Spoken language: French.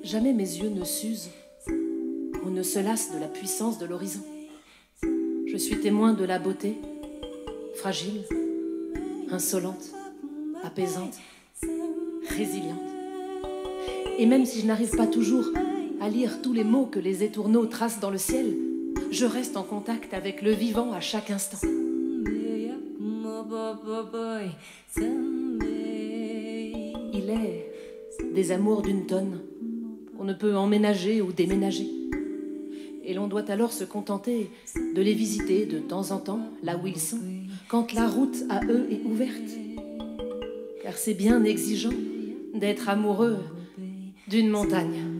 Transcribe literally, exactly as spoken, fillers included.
Jamais mes yeux ne s'usent ou ne se lassent de la puissance de l'horizon. Je suis témoin de la beauté, fragile, insolente, apaisante, résiliente. Et même si je n'arrive pas toujours à lire tous les mots que les étourneaux tracent dans le ciel, je reste en contact avec le vivant à chaque instant. Il est des amours d'une tonne qu'on ne peut emménager ou déménager. Et l'on doit alors se contenter de les visiter de temps en temps, là où ils sont, quand la route à eux est ouverte. Car c'est bien exigeant d'être amoureux d'une montagne.